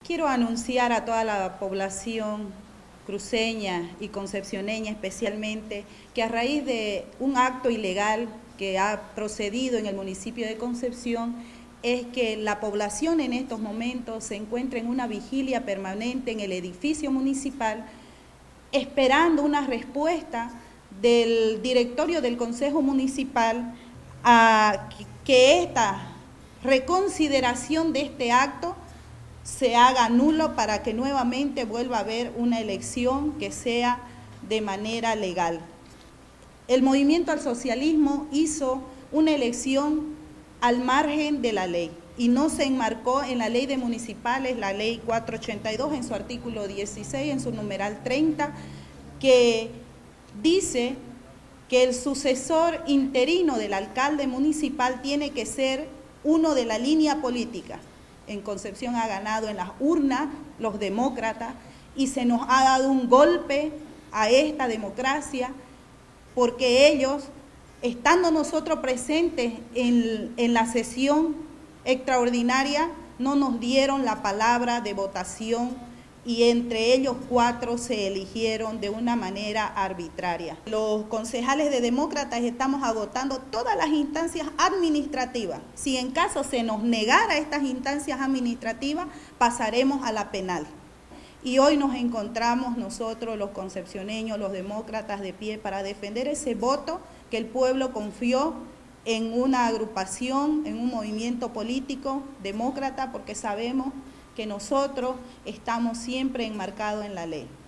Quiero anunciar a toda la población cruceña y concepcioneña especialmente que a raíz de un acto ilegal que ha procedido en el municipio de Concepción es que la población en estos momentos se encuentra en una vigilia permanente en el edificio municipal esperando una respuesta del directorio del Consejo Municipal a que esta reconsideración de este acto se haga nulo para que nuevamente vuelva a haber una elección que sea de manera legal. El movimiento al socialismo hizo una elección al margen de la ley y no se enmarcó en la ley de municipales, la ley 482 en su artículo 16, en su numeral 30, que dice que el sucesor interino del alcalde municipal tiene que ser uno de la línea política. En Concepción ha ganado en las urnas los demócratas y se nos ha dado un golpe a esta democracia porque ellos, estando nosotros presentes en la sesión extraordinaria, no nos dieron la palabra de votación y entre ellos 4 se eligieron de una manera arbitraria. Los concejales de demócratas estamos agotando todas las instancias administrativas. Si en caso se nos negara estas instancias administrativas, pasaremos a la penal. Y hoy nos encontramos nosotros, los concepcioneños, los demócratas, de pie para defender ese voto que el pueblo confió en una agrupación, en un movimiento político demócrata, porque sabemos que nosotros estamos siempre enmarcados en la ley.